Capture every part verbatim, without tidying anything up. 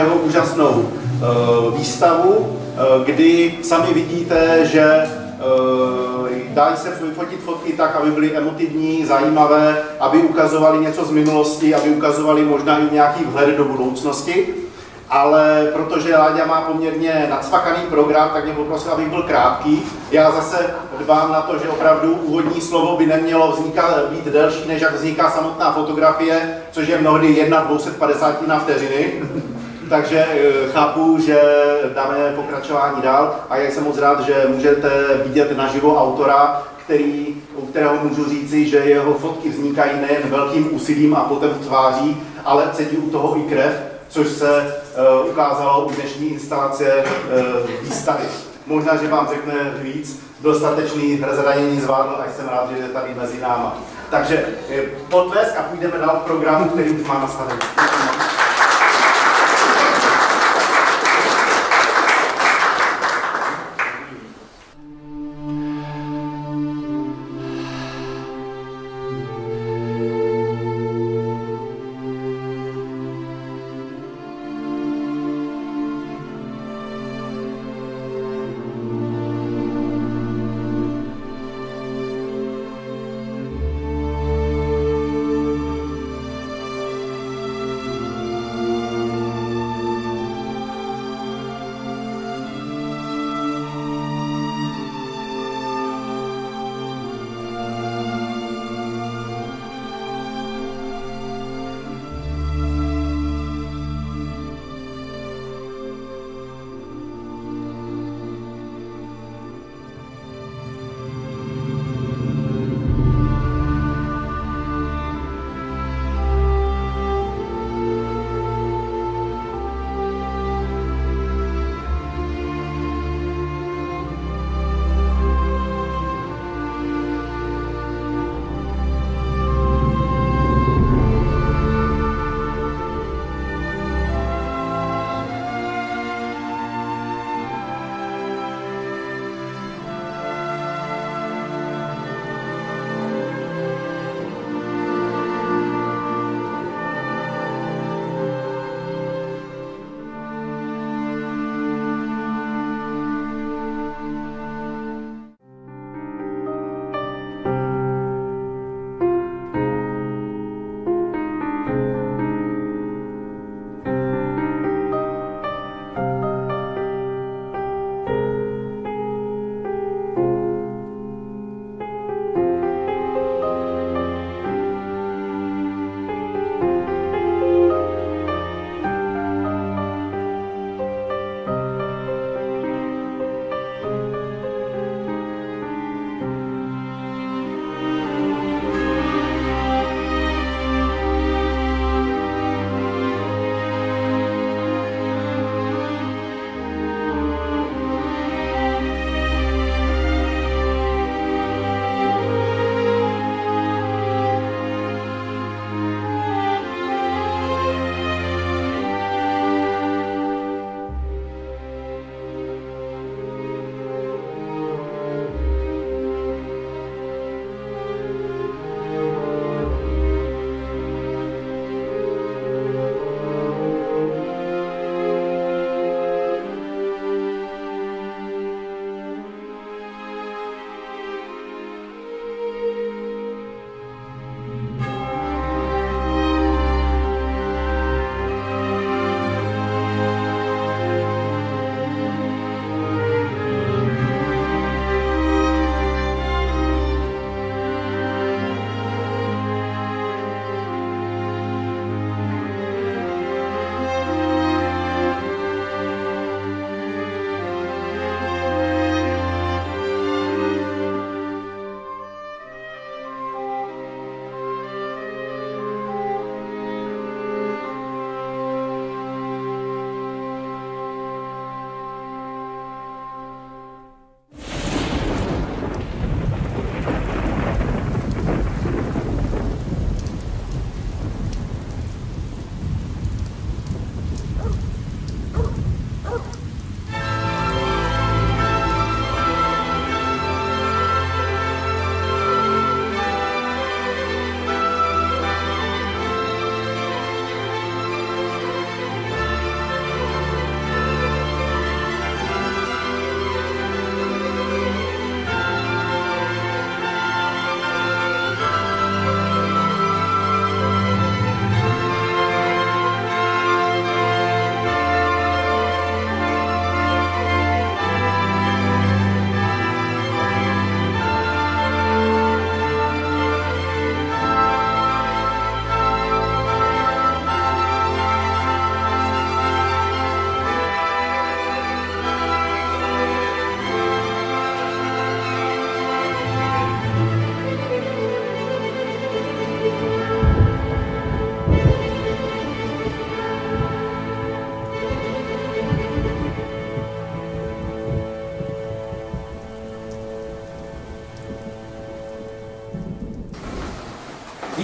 jeho úžasnou uh, výstavu, uh, kdy sami vidíte, že uh, dají se vyfotit fotky tak, aby byly emotivní, zajímavé, aby ukazovaly něco z minulosti, aby ukazovaly možná i nějaký vhled do budoucnosti. Ale protože Láďa má poměrně nacvakaný program, tak mě poprosil, abych byl krátký. Já zase dbám na to, že opravdu úvodní slovo by nemělo vznikat, být delší, než jak vzniká samotná fotografie, což je mnohdy jedna dvě stě padesát na vteřiny. Takže chápu, že dáme pokračování dál a já jsem moc rád, že můžete vidět naživo autora, který, u kterého můžu říci, že jeho fotky vznikají nejen velkým úsilím a potem v tváří, ale cítí u toho i krev, což se uh, ukázalo u dnešní instalace uh, výstavy. Možná, že vám řekne víc, dostatečný zranění zvládl a jsem rád, že je tady mezi náma. Takže potlesk a půjdeme dál v programu, který už má nastavený.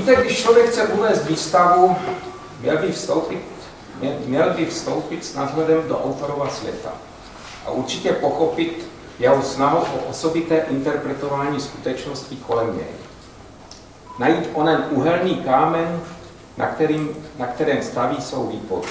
Víte, když člověk chce uvést výstavu, měl by vstoupit, měl by vstoupit s nadhledem do autorova světa a určitě pochopit jeho snahu o osobité interpretování skutečností kolem něj. Najít onen uhelný kámen, na, kterým, na kterém staví svou výpověď.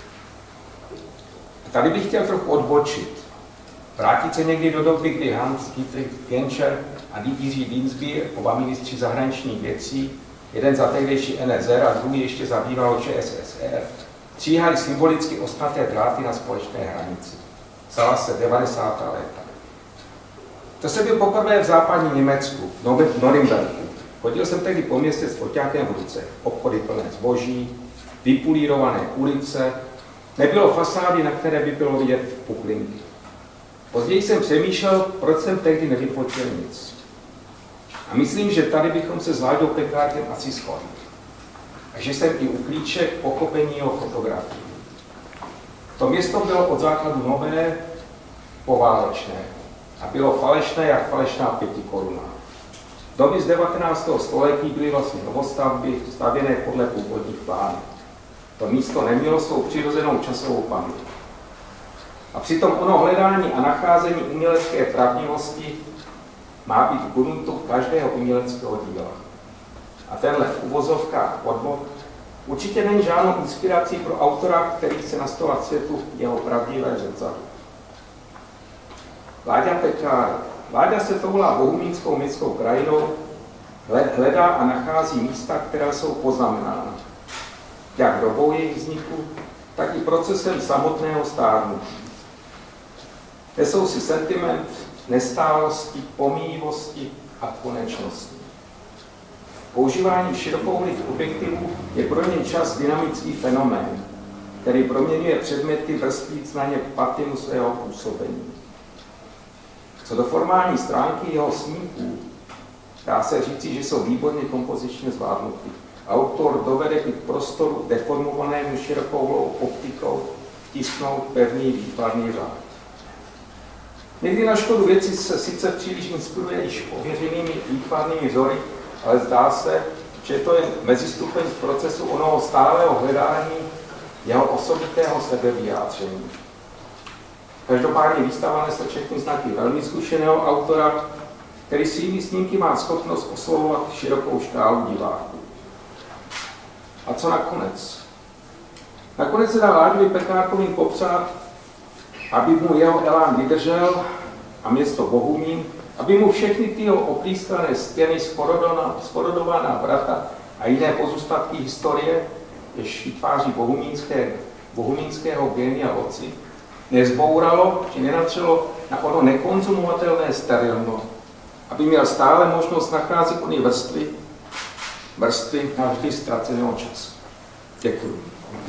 A tady bych chtěl trochu odbočit. Vrátit se někdy do doby, kdy Hans-Dietrich Genscher a Jiří Dienstbier, oba ministři zahraničních věcí, jeden za tehdejší N S R a druhý ještě za bývalou Č S S R, stříhali symbolicky ostnaté dráty na společné hranici. Stala se devadesátá léta. To se byl poprvé v západním Německu, v Norimberku. Chodil jsem tehdy po městě s foťákem v ruce. Obchody plné zboží, vypulírované ulice, nebylo fasády, na které by bylo vidět puklinky. Později jsem přemýšlel, proč jsem tehdy nevyfotil nic. A myslím, že tady bychom se s Láďou Pekárkem asi shodli. A že jsem i u klíče pochopení jeho fotografii. To město bylo od základu nové, poválečné. A bylo falešné, jak falešná pětikoruna. Domy z devatenáctého století byly vlastně novostavby, stavěné podle původních plánů. To místo nemělo svou přirozenou časovou paměť. A přitom ono hledání a nacházení umělecké pravdivosti má být v gruntu každého uměleckého díla. A tenhle v uvozovkách podvod určitě není žádnou inspirací pro autora, který chce nastolovat světu jeho pravdivé zrcadlo. Láďa Pekárek. Láďa se toulá bohumínskou městskou krajinou, hledá a nachází místa, která jsou poznamenána. Jak dobou jejich vzniku, tak i procesem samotného stárnutí. Nesou si sentiment nestálosti, pomíjivosti a konečnosti. Používání širokouhlých objektivů je pro ně čas dynamický fenomén, který proměňuje předměty vrstvíc na ně patinu svého působení. Co do formální stránky jeho snímků, dá se říci, že jsou výborně kompozičně zvládnuty. Autor dovede i k prostoru deformovanému širokouhlou optikou tisknout pevný výtvarný řád. Někdy na škodu věci se sice příliš inspiruje již ověřenými výtvarnými vzory, ale zdá se, že to je mezistupeň z procesu onoho stálého hledání jeho osobitého sebevyjádření. Každopádně výstava nese všechny znaky velmi zkušeného autora, který svými snímky má schopnost oslovovat širokou škálu diváků. A co nakonec? Nakonec se dá Láďovi Pekárkovým popřát, aby mu jeho elán vydržel a město Bohumín, aby mu všechny ty jeho oplískané stěny, sporodovaná vrata a jiné pozůstatky historie, jež vytváří bohumínské, bohumínského génia loci, nezbouralo či nenatřelo na ono nekonzumovatelné sterilno, aby měl stále možnost nacházet ony vrstvy, vrstvy navždy ztraceného času. Děkuji.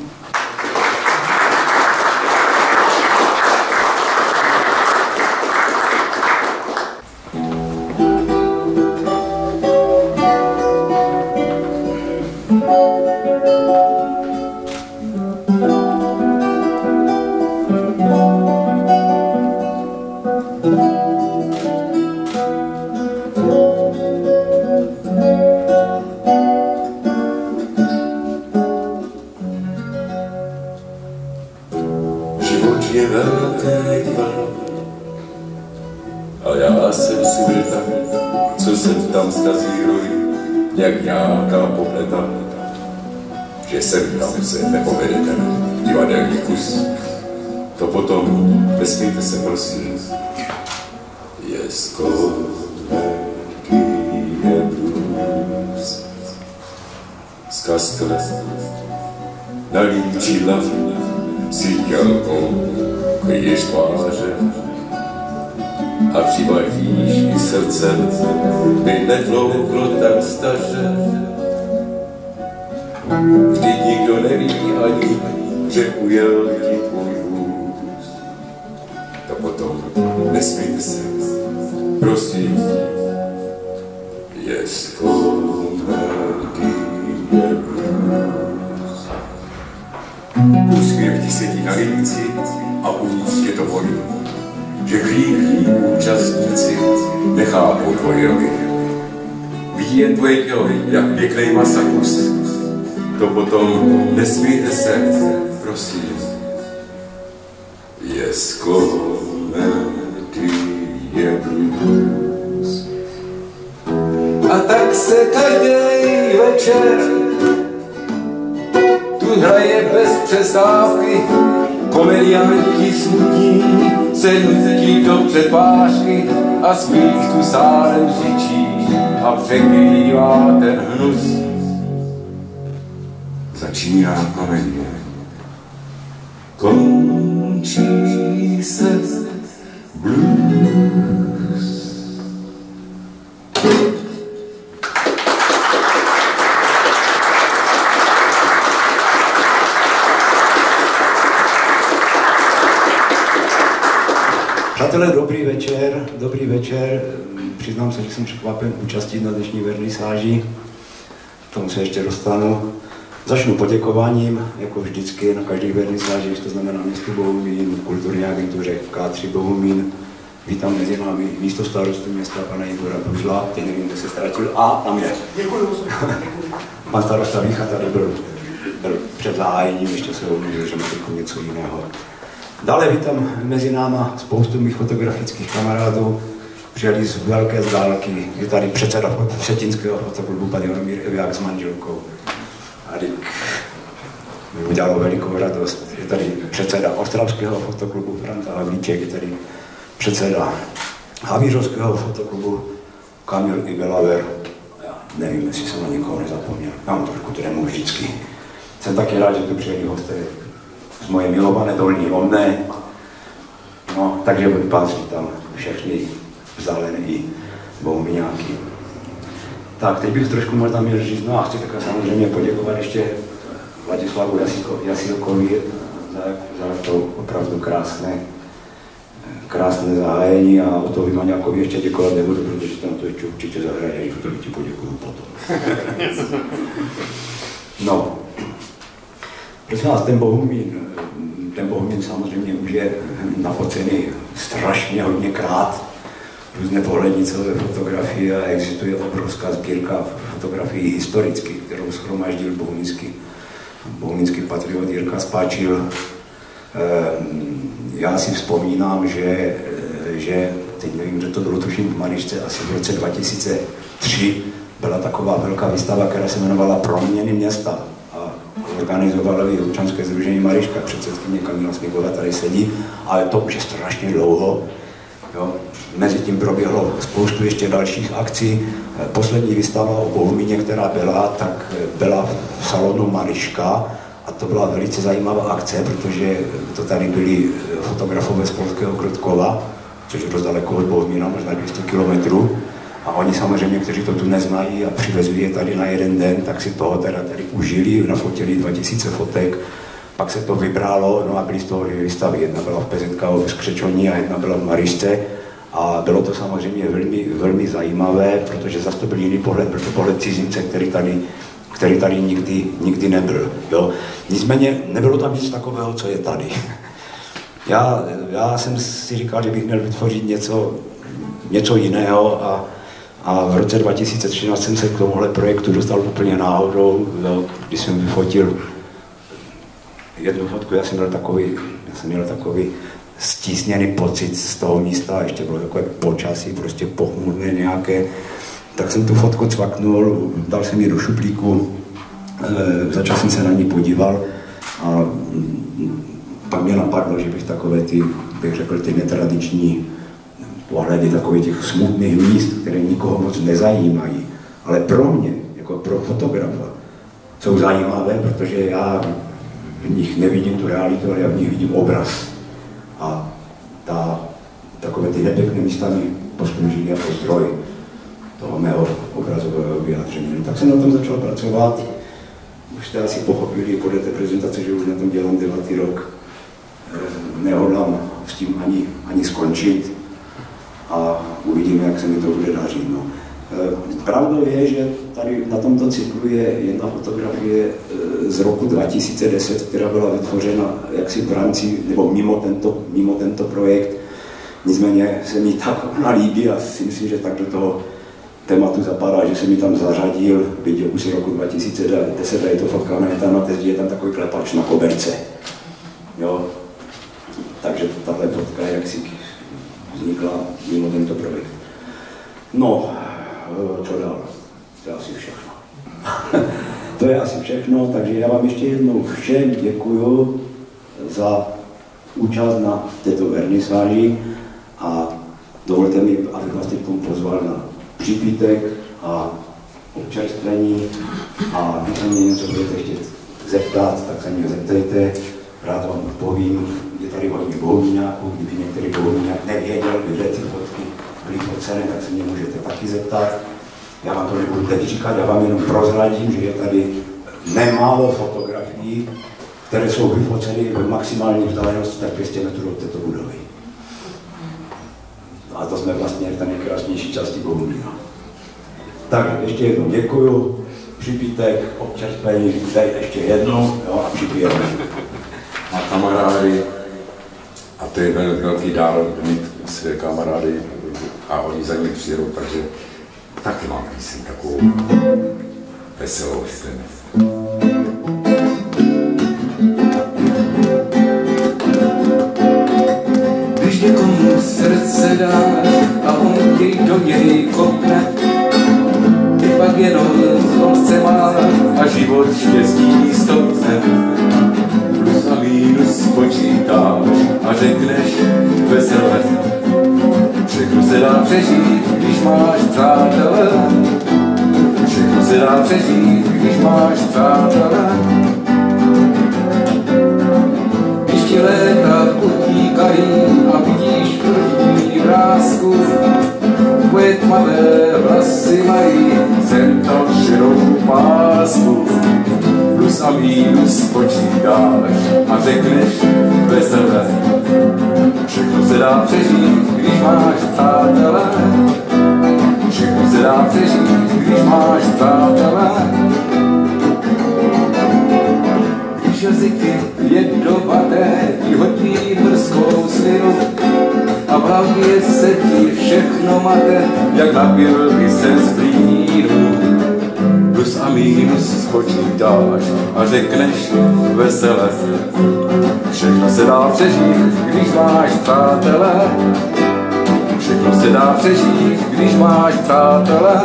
Jak nějaká popleta, že sem tam se nepovede ten divadelní kus. To potom, nesmíte se prosím, je zkoleky je blues. Zkaz to nalíčila si tělkou kryješ tváře a přivadíš i srdce, by nedlouhlo tak staře. Vždyť nikdo neví ani, že ujel ti tvůj vůz. To potom nesmíte se, prosím, je zkoleky je blues. Úsměv ti sedí na líci a uvnitř tě to bolí, že chlípí účastníci nechápou tvoji roli. vidí jen tvoje tělo, jak pěkný masakus. To potom nesmíte se, prosím. Je komedie blues. A tak se každý večer tu hraje bez přestávky. Komedianti smutí se nutí do předvážky a smích tu sálem řičí a překrývá ten hnus. Začíná komedie, končí se blues. Přátelé, dobrý večer, dobrý večer. Přiznám se, že jsem překvapen účastí na dnešní vernisáži. K tomu se ještě dostanu. Začnu poděkováním, jako vždycky na každých vernisážích, to znamená městu Bohumín, kulturní agentuře K tři Bohumín. Vítám mezi námi místo starostu města pana Igora Bužla, teď nevím, kde se ztratil. A tam je. Děkuji. Pan starosta Vícha tady byl, byl před zahájením, ještě se omluvil, že má něco jiného. Dále vítám mezi náma spoustu mých fotografických kamarádů, přijeli z velké zdálky. Je tady předseda Vsetínského fotoklubu pan Jaromír Eviák s manželkou. A mi udělalo velikou radost. Je tady předseda Ostravského fotoklubu Franta Havlíček, je tady předseda Havířovského fotoklubu Kamil Igelaver. Já nevím, jestli jsem na někoho nezapomněl. Já mám trošku trému vždycky. Jsem taky rád, že tu přijeli hosté z moje milované Dolní Lomné. No, takže patří tam všechny vzdálené i Bohumíňáky. Tak, teď bych trošku možná měl říct, no a chci také samozřejmě poděkovat ještě Vladislavu Jasilkovi za, za to opravdu krásné, krásné zahájení a o to Vymaňákovi ještě děkovat nebudu, protože tam to ještě určitě zahraje, že to ti poděkuju potom. No, prosím vás, ten Bohumín, ten Bohumín samozřejmě už je nafocený strašně hodněkrát. Různé pohlednicové fotografie a existuje obrovská sbírka fotografií historických, kterou shromaždil bohumínský, bohumínský patriot Jirka Spáčil. Já si vzpomínám, že, že teď nevím, že to bylo tuším v Marišce, asi v roce dva tisíce tři byla taková velká výstava, která se jmenovala Proměny města. A organizovalo ji občanské sdružení Mariška, předsedkyně Kamila Smigová tady sedí, ale to už je strašně dlouho. Jo. Mezitím proběhlo spoustu ještě dalších akcí. Poslední výstava o Bohumíně, která byla, tak byla v salonu Mariška a to byla velice zajímavá akce, protože to tady byli fotografové z Polského Krotkova, což je dost daleko od Bohumína, možná dvě stě kilometrů. A oni samozřejmě, kteří to tu neznají a přivezli je tady na jeden den, tak si toho teda tady užili, nafotili dva tisíce fotek. Pak se to vybralo, no a byly z toho dvě výstavy. Jedna byla v P Z K v Skřečoní a jedna byla v Marišce. A bylo to samozřejmě velmi, velmi zajímavé, protože zase to byl jiný pohled, byl to pohled cizince, který tady, který tady nikdy, nikdy nebyl. Jo. Nicméně nebylo tam nic takového, co je tady. Já, já jsem si říkal, že bych měl vytvořit něco, něco jiného a, a v roce dva tisíce třináct jsem se k tomuhle projektu dostal úplně náhodou, jo, když jsem vyfotil jednu fotku, já jsem měl takový, já jsem měl takový stísněný pocit z toho místa, ještě bylo takové počasí, prostě pochmurné nějaké, tak jsem tu fotku cvaknul, dal jsem ji do šuplíku, e, začal jsem se na ní podíval a pak mě napadlo, že bych takové ty, bych řekl, ty netradiční pohledy takových těch smutných míst, které nikoho moc nezajímají, ale pro mě, jako pro fotografa, jsou zajímavé, protože já v nich nevidím tu realitu, ale já v nich vidím obraz. A ta, takové ty nepěkné místa mi poslouží jako zdroj toho mého obrazového vyjádření. Tak jsem na tom začal pracovat. Už jste asi pochopili podle té prezentace, že už na tom dělám devátý rok. Nehodlám s tím ani, ani skončit a uvidíme, jak se mi to bude dařit. No. Pravdou je, že tady na tomto cyklu je jedna fotografie z roku dva tisíce deset, která byla vytvořena jaksi v rámci, nebo mimo tento, mimo tento projekt. Nicméně se mi tak ona líbí a si myslím, že tak do toho tématu zapadá, že se mi tam zařadil, byť už z roku dva tisíce deset, je to fotka na tam na tezdí, je tam takový klepač na koberce. Jo? Takže tahle fotka jaksi vznikla mimo tento projekt. No, čo dál? To je asi všechno. To je asi všechno, takže já vám ještě jednou všem děkuju za účast na této vernisáži a dovolte mi, abych vás teď pozval na přípitek a občerstvení a když se mě něco budete chtět zeptat, tak se mě zeptejte, rád vám odpovím. Je tady hodně bohumíňáků, kdyby některý bohumíňák nevěděl, kde ty fotky byly focené, tak se mě můžete taky zeptat. Já vám to nebudu teď říkat, já vám jenom prozradím, že je tady nemálo fotografií, které jsou vyfoceny v maximální vzdálenosti tak dvě stě metrů od této budovy. A to jsme vlastně v té nejkrásnější části Bohumína. Tak ještě jednou děkuju, připitek, občerstvení, dej ještě jednou, jo, a připijeme. A kamarády, a to je velký dár mít své kamarády a oni za ním přijedou, takže taky mám píseň takovou veselou dnes. Když někomu srdce dáš a on ti do něj kopne, ty pak jenom z holce máš a život štěstí stopne. Plus a mínus počítáš a řekneš veselé. Všechno se dá přežít, když máš přátele. Všechno se dá přežít, když máš přátele. Když ti léta utíkají a vidíš první vrásku, tvoje tmavé vlasy mají sem tam širokou pásku. Plus a mínus počítáš a řekneš veselé. Všechno se dá přežít, když máš přátele. Všechno se dá přežít, když máš přátele. Když jazyky jedovaté ti hodí horskou slinu a v hlavě se ti všechno mate, jak napil by se z plínu. Plus a mínus spočítáš a řekneš veselé. Všechno se dá přežít, když máš přátele. Všechno se dá přežít, když máš přátele.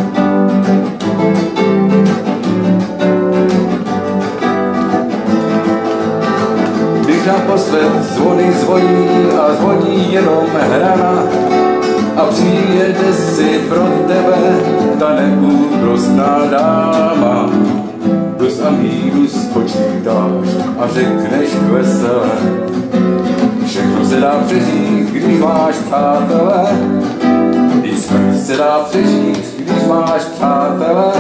Když naposled zvony zvoní a zvoní jenom hrana a přijede si pro tebe ta neúprostná dáma. Plus a mínus počítáš a řekneš veselé. Všechno se dá přežít, když máš přátele. I smrt se dá přežít, když máš přátele.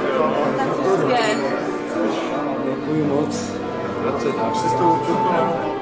Děkuji moc. Vracet, až si s tou